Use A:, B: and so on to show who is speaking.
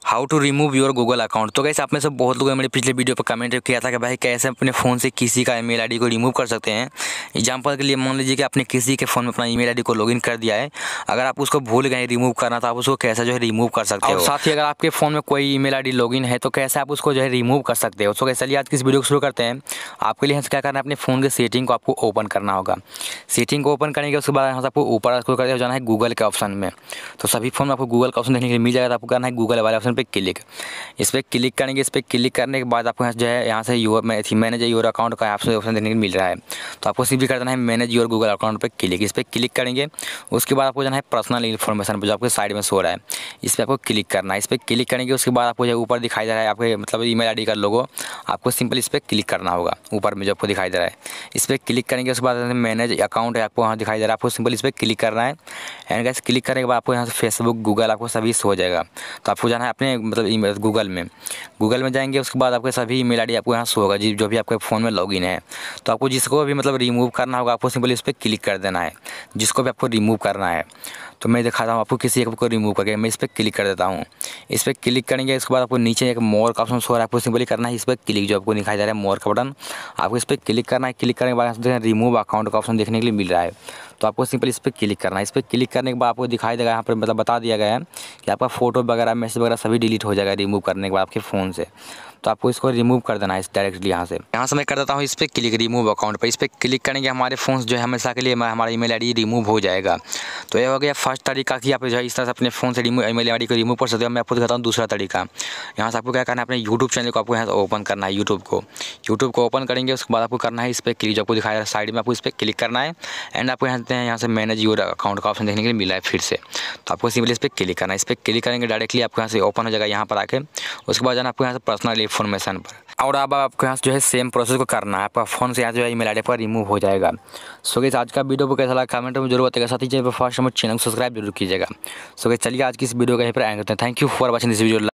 A: How to remove your Google account. तो guys आप में से बहुत लोगों ने मेरे पिछले वीडियो पर कमेंट किया था कि भाई कैसे अपने फ़ोन से किसी का ईमेल आईडी को रिमूव कर सकते हैं। एग्जांपल के लिए मान लीजिए कि आपने किसी के फ़ोन में अपना ईमेल आईडी को लॉगिन कर दिया है, अगर आप उसको भूल गए रिमूव करना तो आप उसको कैसे जो है रिमूव कर सकते हो। और साथ ही अगर आपके फ़ोन में कोई ईमेल आईडी लॉगिन है तो कैसे आप उसको जो है रिमूव कर सकते हो। तो चलिए आज की इस वीडियो को शुरू करते हैं। आपके लिए क्या करना है, अपने फ़ोन के सेटिंग को आपको ओपन करना होगा। सेटिंग को ओपन करने के उसके बाद यहाँ से आपको ऊपर स्क्रॉल करके जाना है गूगल के ऑप्शन में। तो सभी फ़ोन में आपको गूगल का ऑप्शन देखने के लिए मिल जाएगा, तो आपको करना है गूगल वाले ऑप्शन पर क्लिक। इस पर क्लिक करेंगे। इस पर क्लिक करने के बाद आपको जो है यहाँ से मैनेज योर अकाउंट का आपसे ऑप्शन देखने को मिल रहा है। तो आपको सिर्फ कर देना है मैनेज योर गूगल अकाउंट पे क्लिक। इस पर क्लिक करेंगे। उसके बाद आपको जाना है पर्सनल इन्फॉर्मेशन पर, जो आपके साइड में शो रहा है, इस पर आपको क्लिक करना है। इस पर क्लिक करेंगे। उसके बाद आपको जो ऊपर दिखाई दे रहा है आपके मतलब ईमेल आईडी का लोगो, आपको सिंपल इस पर क्लिक करना होगा ऊपर में जो आपको दिखाई दे रहा है। इस पर क्लिक करेंगे। उसके बाद मैनेज अकाउंट है आपको वहाँ दिखाई दे रहा है, आपको सिंपल इस पर क्लिक करना है। एंड गाइस क्लिक करने के बाद आपको यहाँ से फेसबुक गूगल आपको सभी हो जाएगा। तो आपको जाना है अपने मतलब गूगल में जाएंगे। उसके बाद आपके सभी ईमेल आईडी आपको यहाँ शो होगा जो भी आपके फ़ोन में लॉगिन है। तो आपको जिसको भी मतलब रिमूव करना होगा आपको सिंपल इस पर क्लिक कर देना है, जिसको भी आपको रिमूव करना है। तो मैं दिखाता हूँ आपको किसी एक को रिमूव करके। मैं इस पर क्लिक कर देता हूँ। इस पर क्लिक करेंगे। उसके बाद आपको नीचे एक मोर का ऑप्शन शो हो रहा है, आपको सिंपली करना है इस पर क्लिक, जो आपको दिखाई दे रहा है मोर का बटन, आपको इस पर क्लिक करना है। क्लिक करने के बाद रिमूव अकाउंट का ऑप्शन देखने के लिए मिल रहा है, तो आपको सिंपल इस पर क्लिक करना है। इस पर क्लिक करने के बाद आपको दिखाई देगा यहाँ पर मतलब बता दिया गया है कि आपका फ़ोटो वगैरह मैसेज वगैरह सभी डिलीट हो जाएगा रिमूव करने के बाद आपके फ़ोन से। तो आपको इसको रिमूव कर देना है डायरेक्टली यहाँ से मैं कर देता हूँ इस पर क्लिक रिमूव अकाउंट पर। इस पर क्लिक करेंगे, हमारे फ़ोन जो है हमेशा के लिए हमारा ईमेल आईडी रिमूव हो जाएगा। तो ये हो गया फर्स्ट तरीका कि आप जो है इस तरह से अपने फ़ोन से ईमेल आईडी को रिमूव कर सकते हो। मैं आपको दिखाता हूँ दूसरा तरीका। यहाँ से आपको क्या करना है, अपने यूट्यूब चैनल को आपको यहाँ से ओपन करना है। यूट्यूब को ओपन करेंगे। उसके बाद आपको करना है इस पर क्लिक, जो आपको दिखाया साइड में, आपको इस पर क्लिक करना है। एंड आपको यहाँ से मैनेज योर अकाउंट का ऑप्शन देखने के लिए मिला है फिर से। तो आपको सिंपली इस पर क्लिक करना है। इस पर क्लिक करेंगे डायरेक्टली आपको यहाँ से ओपन हो जाएगा यहाँ पर आके। उसके बाद जाना आपको यहाँ से पर्सनल इन्फॉर्मेशन पर, और अब आपको यहाँ से जो है सेम प्रोसेस को करना है। आपका फ़ोन से यहाँ जो है ईमेल आईडी पर रिमूव हो जाएगा। सो गाइस आज का वीडियो को कैसा लगा कमेंट में जरूर बताइएगा। साथ ही चैनल पर फर्स्ट टाइम चैनल को सब्सक्राइब जरूर कीजिएगा। सो गाइस चलिए आज की इस वीडियो का यहीं पर एंड करते हैं। Thank you for watching this video.